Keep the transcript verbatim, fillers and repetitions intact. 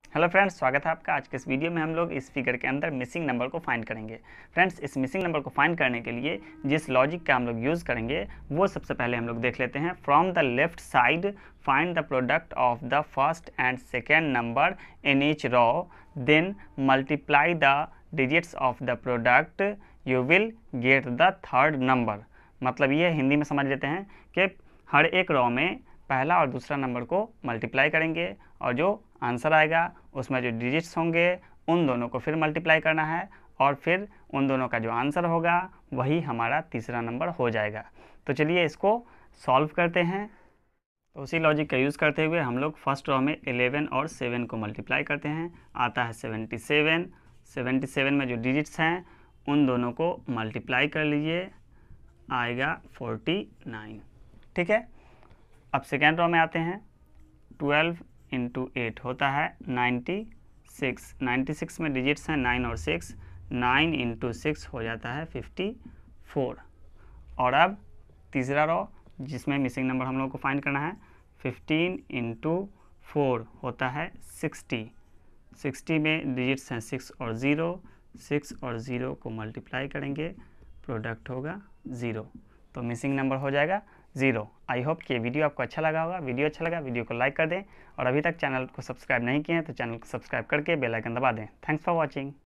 Hello friends, स्वागत है आपका। आज के इस वीडियो में हम लोग इस फिगर के अंदर मिसिंग नंबर को फाइंड करेंगे। फ्रेंड्स, इस मिसिंग नंबर को फाइंड करने के लिए जिस लॉजिक का हम लोग यूज़ करेंगे वो सबसे पहले हम लोग देख लेते हैं। From the left side find the product of the first and second number in each row, then multiply the digits of the product, you will get the third number. मतलब ये हिंदी में समझ लेते हैं कि हर एक रो में पहला और दूसरा नंबर को मल्टीप्लाई करेंगे और जो आंसर आएगा उसमें जो डिजिट्स होंगे उन दोनों को फिर मल्टीप्लाई करना है और फिर उन दोनों का जो आंसर होगा वही हमारा तीसरा नंबर हो जाएगा। तो चलिए इसको सॉल्व करते हैं। तो उसी लॉजिक का यूज़ करते हुए हम लोग फर्स्ट रो में इलेवन और सेवन को मल्टीप्लाई करते हैं। आता है सेवेंटी सेवन। सेवेंटी सेवन में जो डिजिट्स हैं उन दोनों को मल्टीप्लाई कर लीजिए, आएगा फोर्टी नाइन। ठीक है। अब सेकेंड रो में आते हैं। ट्वेल्व इंटू एट होता है नाइन्टी सिक्स। नाइन्टी सिक्स में डिजिट्स हैं नाइन और सिक्स। नाइन इंटू सिक्स हो जाता है फिफ्टी फोर। और अब तीसरा रो जिसमें मिसिंग नंबर हम लोग को फाइंड करना है। फिफ्टीन इंटू फोर होता है सिक्सटी। सिक्सटी में डिजिट्स हैं सिक्स और ज़ीरो। सिक्स और ज़ीरो को मल्टीप्लाई करेंगे, प्रोडक्ट होगा ज़ीरो। तो मिसिंग नंबर हो जाएगा ज़ीरो। आई होप कि ये वीडियो आपको अच्छा लगा होगा। वीडियो अच्छा लगा वीडियो को लाइक कर दें और अभी तक चैनल को सब्सक्राइब नहीं किए हैं तो चैनल को सब्सक्राइब करके बेल आइकन दबा दें। Thanks for watching.